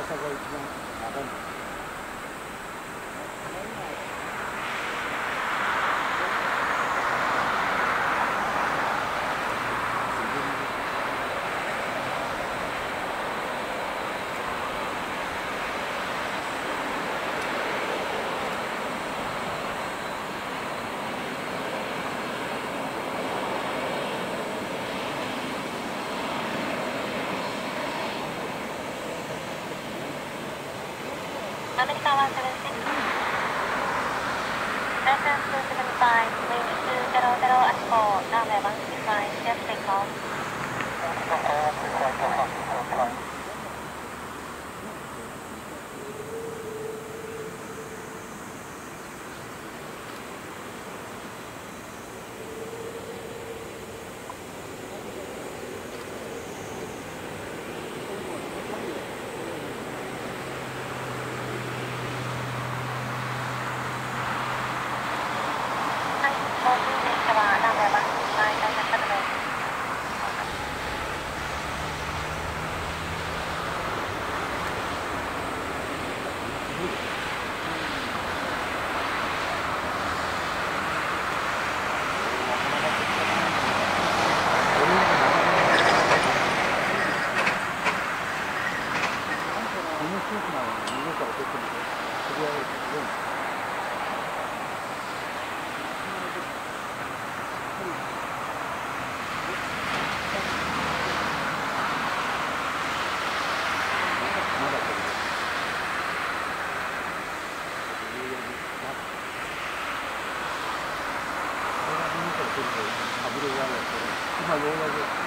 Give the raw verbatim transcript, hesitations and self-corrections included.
さが一番長いんです。 アメリカワンセブンシックス License two seventy-five, wind two zero zero at four, runway one six five, just take off. 航空列車はランウェイワンシックスファイブ到着です。今ようやく